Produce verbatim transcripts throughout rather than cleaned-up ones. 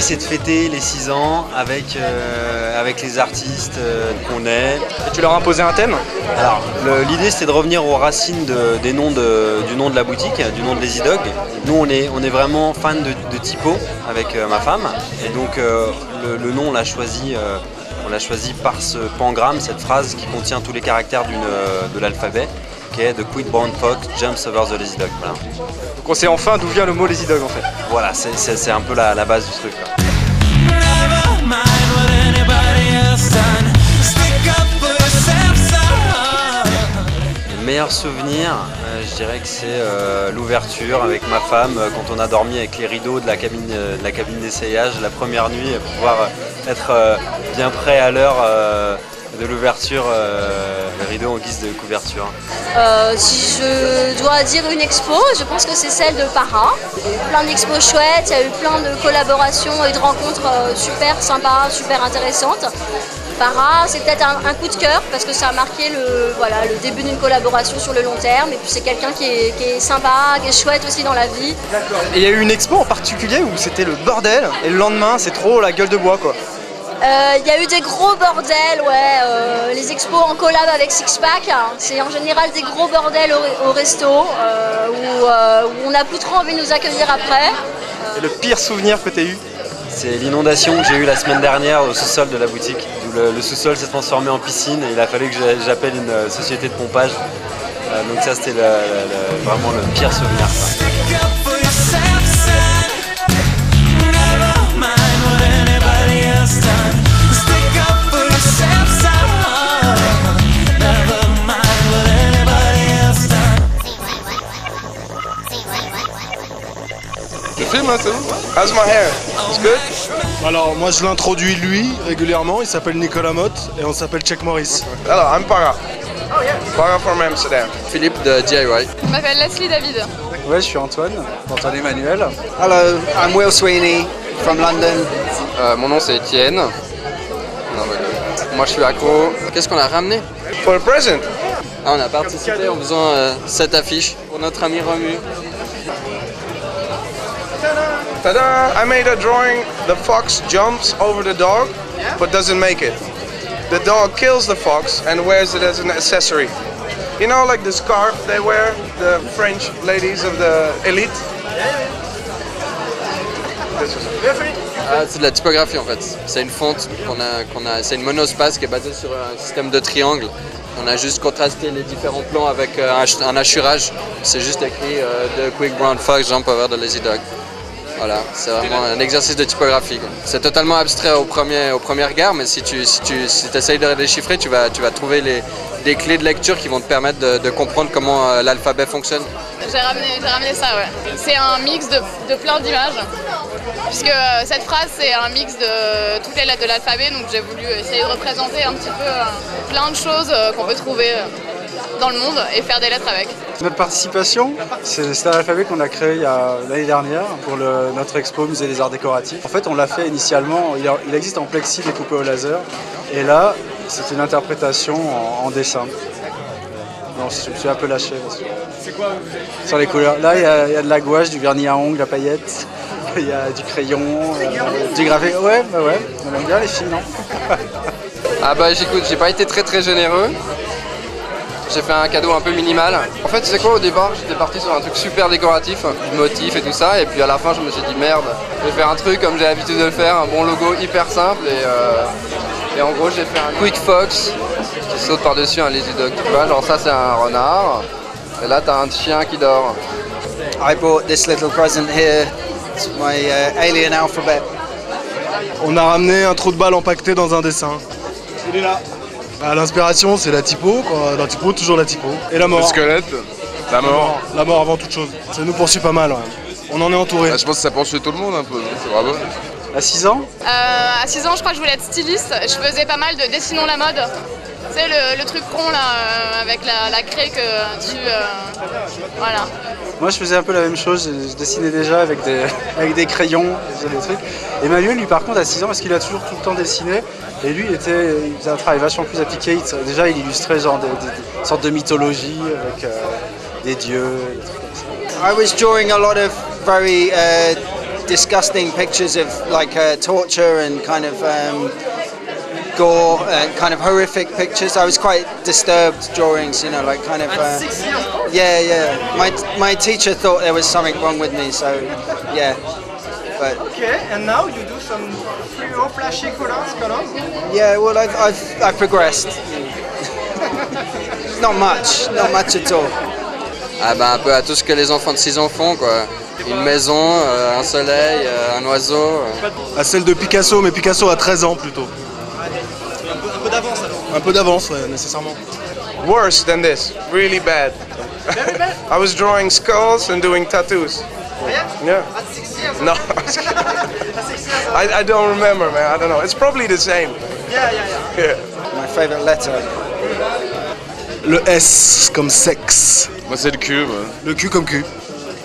c'est de fêter les six ans avec, euh, avec les artistes euh, qu'on est. Et tu leur as imposé un thème? Alors, l'idée c'était de revenir aux racines de, des noms de, du nom de la boutique, du nom de Lazy Dog. Nous on est, on est vraiment fans de, de typo avec euh, ma femme. Et donc euh, le, le nom on l'a choisi, euh, on l'a choisi par ce pangramme, cette phrase qui contient tous les caractères d'une, de l'alphabet, qui est The Quick Brown Fox Jumps Over the Lazy Dog. Voilà. Donc on sait enfin d'où vient le mot Lazy Dog en fait. Voilà, c'est un peu la, la base du truc, quoi. Le meilleur souvenir, euh, je dirais que c'est euh, l'ouverture avec ma femme, euh, quand on a dormi avec les rideaux de la cabine, euh, de la cabine d'essayage la première nuit, pour pouvoir euh, être euh, bien prêt à l'heure euh, de l'ouverture, euh, le rideau en guise de couverture. Euh, si je dois dire une expo, je pense que c'est celle de Para. Il y a eu plein d'expos chouettes, il y a eu plein de collaborations et de rencontres euh, super sympas, super intéressantes. Para, c'est peut-être un, un coup de cœur parce que ça a marqué le, voilà, le début d'une collaboration sur le long terme, et puis c'est quelqu'un qui est, qui est sympa, qui est chouette aussi dans la vie. Et il y a eu une expo en particulier où c'était le bordel et le lendemain c'est trop la gueule de bois quoi. Il euh, y a eu des gros bordels, ouais, euh, les expos en collab avec Sixpack, hein, c'est en général des gros bordels au, au resto euh, où, euh, où on n'a plus trop envie de nous accueillir après. Et le pire souvenir que tu as eu? C'est l'inondation que j'ai eue la semaine dernière au sous-sol de la boutique, où le, le sous-sol s'est transformé en piscine et il a fallu que j'appelle une société de pompage. Euh, donc ça c'était le, le, vraiment le pire souvenir, quoi. Tu filmes là, c'est bon? How's my hair? It's good? Alors moi je l'introduis lui régulièrement, il s'appelle Nicolas Motte et on s'appelle Check Morris. Alors, I'm Para. Para from Amsterdam. Philippe de D I Y. Je m'appelle Leslie David. Ouais, je suis Antoine, Antoine Emmanuel. Hello, I'm Will Sweeney from London. Euh, mon nom c'est Étienne. Non, moi je suis accro. Qu'est-ce qu'on a ramené? For a present. Ah, on a participé en faisant euh, cette affiche pour notre ami Romu. Ta-da! I made a drawing. The fox jumps over the dog, but doesn't make it. The dog kills the fox and wears it as an accessory. You know, like the scarf they wear, the French ladies of the elite? Ah, c'est de la typographie en fait. C'est une fonte qu'on a, qu'on a, c'est une monospace qui est basée sur un système de triangle. On a juste contrasté les différents plans avec un, un hachurage. C'est juste écrit euh, The Quick Brown Fox Jump Over the Lazy Dog. Voilà, c'est vraiment un exercice de typographie. C'est totalement abstrait au premier, au premier regard, mais si tu si tu si essayes de déchiffrer, tu vas, tu vas trouver les, des clés de lecture qui vont te permettre de, de comprendre comment euh, l'alphabet fonctionne. J'ai ramené, j'ai ramené ça, ouais. C'est un mix de, de plein d'images, puisque euh, cette phrase, c'est un mix de toutes les lettres de l'alphabet, donc j'ai voulu essayer de représenter un petit peu euh, plein de choses euh, qu'on peut trouver euh, dans le monde et faire des lettres avec. Notre participation, c'est un alphabet qu'on a créé l'année dernière pour le, notre expo Musée des Arts Décoratifs. En fait, on l'a fait initialement, il, a, il existe en plexi découpé au laser, et là, c'est une interprétation en, en dessin. Non, je me suis un peu lâché. C'est quoi? Sur les couleurs. Là, il y, a, il y a de la gouache, du vernis à ongles, la paillette, il y a du crayon, euh, du gravé. Ouais, bah ouais, on aime bien les filles, non? Ah bah j'écoute, j'ai pas été très très généreux. J'ai fait un cadeau un peu minimal. En fait, tu sais quoi, au départ, j'étais parti sur un truc super décoratif, du motif et tout ça, et puis à la fin, je me suis dit merde, je vais faire un truc comme j'ai l'habitude de le faire, un bon logo hyper simple, et, euh, et en gros, j'ai fait un Quick Fox qui saute par-dessus un Lazy Dog. Tu vois, genre ça, c'est un renard, et là, t'as un chien qui dort. I bought this little present here. It's my uh, alien alphabet. On a ramené un trou de balle empaqueté dans un dessin. Il est là. Ah, l'inspiration, c'est la typo, quoi. La typo, toujours la typo. Et la mort. Le squelette, la mort. La mort, la mort avant toute chose. Ça nous poursuit pas mal, ouais. On en est entouré. Ah, je pense que ça poursuit tout le monde un peu, c'est bravo. À six ans euh, À six ans, je crois que je voulais être styliste. Je faisais pas mal de dessinons la mode. Tu sais, le, le truc rond là, euh, avec la, la craie que tu... Euh, voilà. Moi, je faisais un peu la même chose. Je, je dessinais déjà avec des, avec des crayons, je faisais des trucs. Emmanuel, lui, par contre, à six ans, parce qu'il a toujours tout le temps dessiné, et lui, il, était, il faisait un travail vachement plus appliqué. Il, déjà, il illustrait genre des, des, des sortes de mythologie avec euh, des dieux, des trucs comme ça. I was drawing a lot of very uh, disgusting pictures of like uh, torture and kind of um, gore and kind of horrific pictures. I was quite disturbed drawings, you know, like kind of. Uh, yeah, yeah. My my teacher thought there was something wrong with me, so yeah. But okay, and now you do some fluo flashy colors, colors? yeah, well, I've I've, I've progressed. Not much, not much at all. Ah bah un peu à tout ce que les enfants de six ans font quoi. Une maison, euh, un soleil, euh, un oiseau. Euh. À celle de Picasso, mais Picasso a treize ans plutôt. Un peu, un peu d'avance alors. Un peu d'avance, ouais, nécessairement. Worse than this, really bad. Very bad? I was drawing skulls and doing tattoos. Yeah? Yeah. At six years? No, At six years? I, I don't remember, man. I don't know. It's probably the same. Yeah, yeah, yeah. Yeah. My favorite letter. Le S comme sexe. Moi c'est le Q. Moi. Le Q comme cul.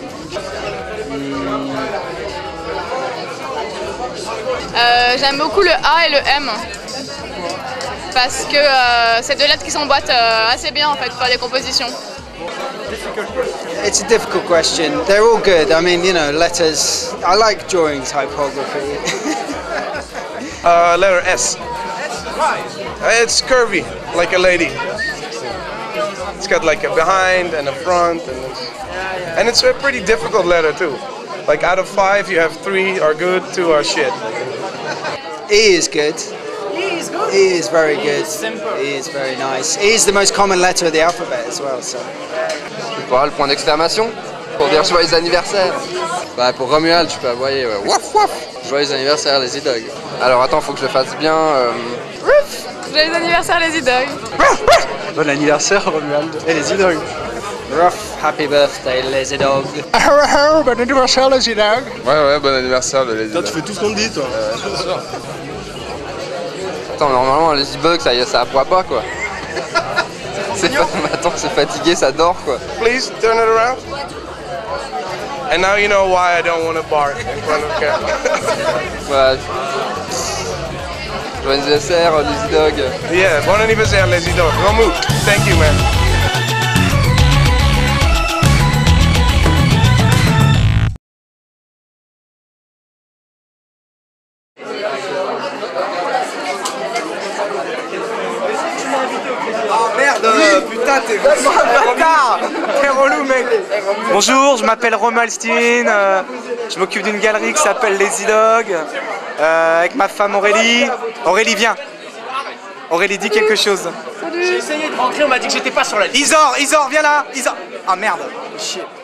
Euh, J'aime beaucoup le A et le M. Parce que euh, c'est deux lettres qui s'emboîtent euh, assez bien en fait pour faire des compositions. It's a difficult question. They're all good. I mean, you know, letters. I like drawing typography. Uh, letter S. It's curvy, like a lady. It's got like a behind and a front, and it's, and it's a pretty difficult letter too. Like out of five, you have three are good, two are shit. E is good. E is good? E is very good. simple. E is very nice. E is the most common letter of the alphabet as well. So. Voilà le point d'exclamation pour dire joyeux anniversaire. Bah pour Romuald, tu peux aboyer ouais. Waf waf. Joyeux anniversaire les E-Dogs. Alors attends, faut que je le fasse bien. Euh... Joyeux anniversaire les E-Dogs. Bon anniversaire Romuald et les idoles. Rough, happy birthday, lazy dog. Bon anniversaire les idogues. Ouais ouais, bon anniversaire de les Toi tu fais tout ce qu'on te dit toi. Euh, bien sûr. Attends, normalement les E-Bugs ça, ça aboie pas quoi. C'est fa... Attends, c'est fatigué, ça dort quoi. Please turn it around. And now you know why I don't want to bark in front of camera. Voilà. Joyeux anniversaire les E-Dogs. Yeah, bon anniversaire, les idoles. Romu, thank you, man. Oh merde, putain, t'es bâtard. T'es relou, mec. Bonjour, je m'appelle Romuald Steen, euh, je m'occupe d'une galerie qui s'appelle Les E-Dogs, euh, avec ma femme Aurélie. Aurélie, viens. Aurélie, dis quelque chose. J'ai essayé de rentrer, on m'a dit que j'étais pas sur la liste. Isor, Isor, viens là. Isor. Ah merde, chier.